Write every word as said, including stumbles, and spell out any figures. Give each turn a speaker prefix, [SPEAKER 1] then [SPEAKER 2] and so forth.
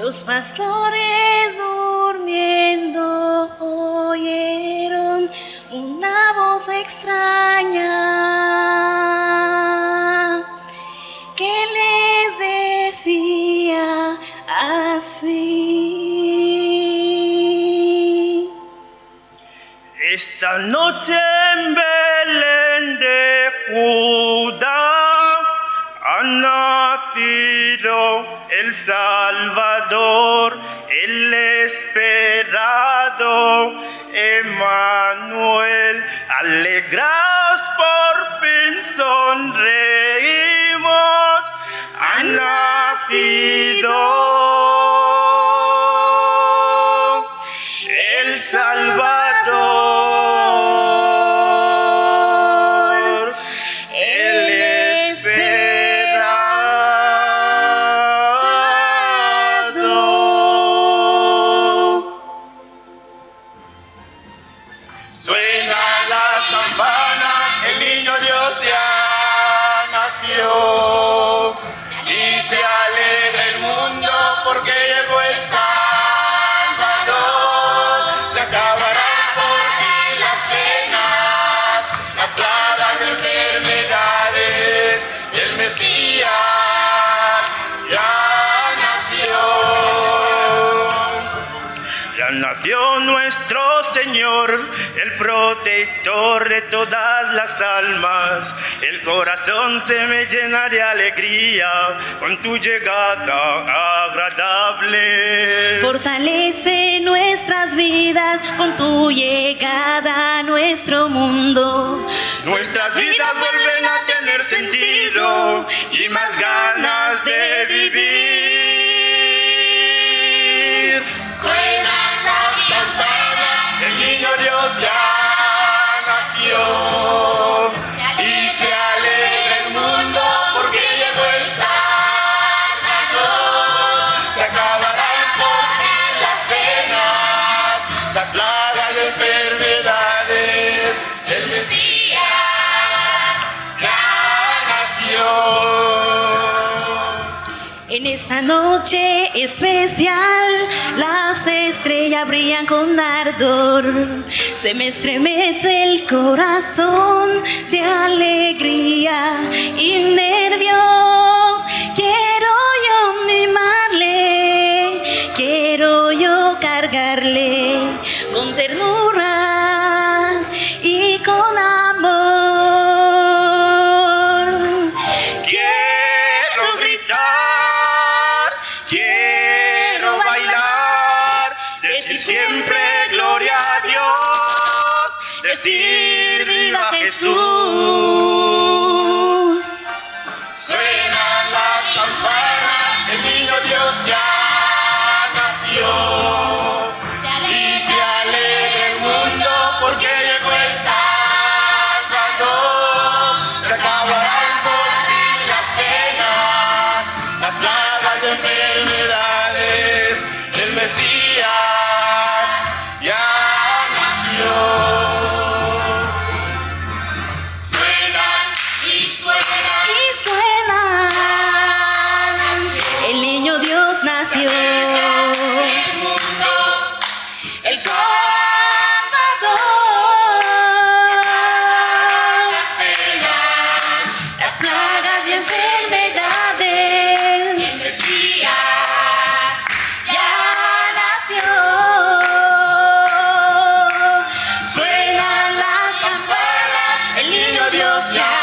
[SPEAKER 1] Los pastores durmiendo oyeron una voz extraña que les decía así:
[SPEAKER 2] esta noche en Belén de Judá ha nacido el Salvador, el esperado Emmanuel. Alegraos, por fin sonreímos, ha nacido el Salvador, el esperado. Suenan las campanas, el niño Dios ya nació, y se alegra el mundo porque llegó el Salvador. Se acabarán por fin las penas, las plagas de enfermedades, y el Mesías ya nació. Ya nació nuestro Señor, el protector de todas las almas. El corazón se me llena de alegría con tu llegada agradable.
[SPEAKER 1] Fortalece nuestras vidas con tu llegada a nuestro mundo.
[SPEAKER 2] Nuestras vidas vuelven a tener sentido y más ganas de vivir. Suenan las campanas, el niño Dios ya nació, y se alegra el mundo porque llegó el Salvador. Se acabarán por fin las penas, las plagas de enfermedades, el Mesías ya nació.
[SPEAKER 1] En esta noche especial las estrellas brillan con ardor. Se me estremece el corazón de alegría y nervios. Quiero yo mimarle, quiero yo cargarle con ternura y con amor.
[SPEAKER 2] Quiero gritar, quiero bailar, decir siempre gloria a Dios, decir viva Jesús. Suenan las campanas, el niño Dios ya nació, y se alegra el mundo porque llegó el Salvador. Se acabarán por fin las penas, las plagas de enfermedades, el Mesías ya nació. Suenan y suenan
[SPEAKER 1] Y suenan, el niño Dios nació,
[SPEAKER 2] el mundo,
[SPEAKER 1] el Salvador.
[SPEAKER 2] las penas,
[SPEAKER 1] Las plagas y enfermedades,
[SPEAKER 2] el Mesías
[SPEAKER 1] ya nació. Suenan las campanas, el niño Dios ya